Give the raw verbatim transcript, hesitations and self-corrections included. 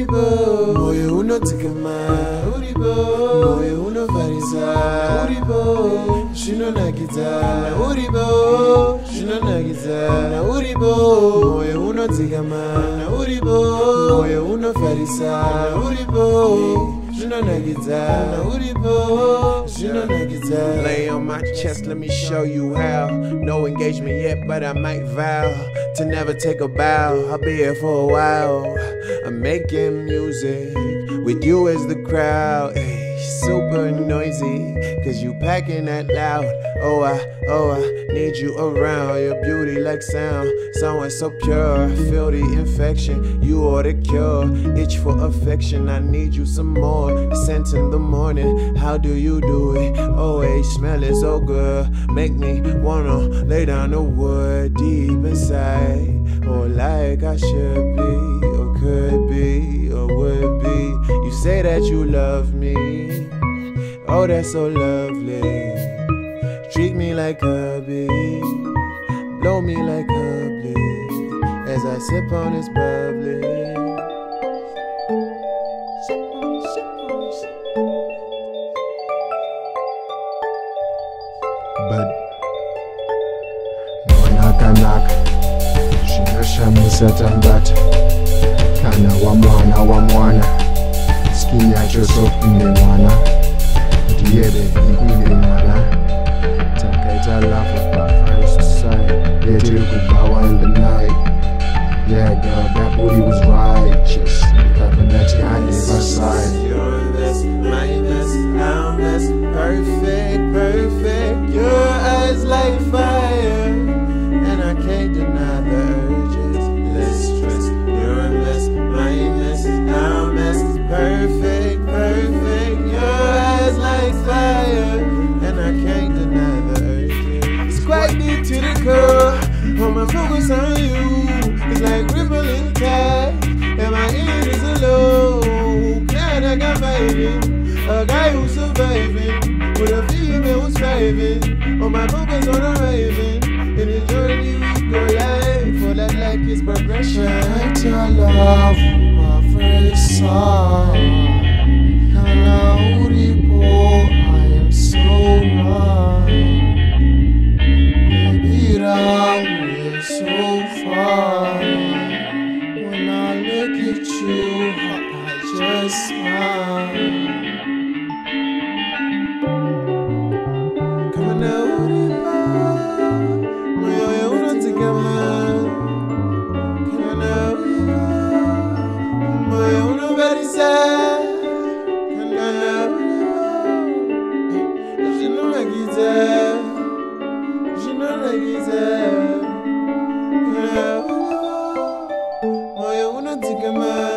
uribo, moyo unodzikama, uribo, moyo unofarisa, uribo, zvinonakidza, uribo, zvinonakidza, uribo, moyo unodzikama, uribo, moyo unofarisa, uribo, zvinonakidza, uribo, zvinonakidza. Lay on my chest, let me show you how. No engagement yet, but I might vow to never take a bow. I'll be here for a while. I'm making music with you as the crowd. Ay, super noisy, cause you packing that loud. Oh, I, oh, I need you around. Your beauty like sound, someone so pure. Feel the infection, you are the cure. Itch for affection, I need you some more. Scent in the morning, how do you do it? Always smelling so good, make me wanna lay down the wood deep inside. Or like I should be, or could be, or would be. You say that you love me, oh that's so lovely. Treat me like a bee, blow me like a bee, as I sip on this bubbly. But Naka Shamisa Tambata Kana wa mwana wa mwana Skin yacho sopinde mwana Diede ikule mwana Takaita love of my first sight. Yeah, till kubawa in the night. Yeah, girl, that booty was righteous. Nothing that you had in my side. You're less, mindless, boundless, perfect, perfect. Your eyes like fire, and I can't deny the urges. Less stress. You're less, mindless, boundless, perfect, perfect. Your eyes like fire, and I can't deny the urges. It's quite deep to the core. All my focus on you. It's like rippling tide, and my ear is low. Glad I got vibing, a guy who's surviving, with a female who's thriving. All my focus on arriving, in the journey we go live. For that life is progression. Try to love my first song. Kana uripo, I am so wrong. Baby, we're so far. When I look at you, I just smile. Kana uripo, moyo unodzikama. Kana uripo, moyo unofarisa. Kana uripo, zvinonakidza, zvinonakidza. Kana uripo, moyo unodzikama.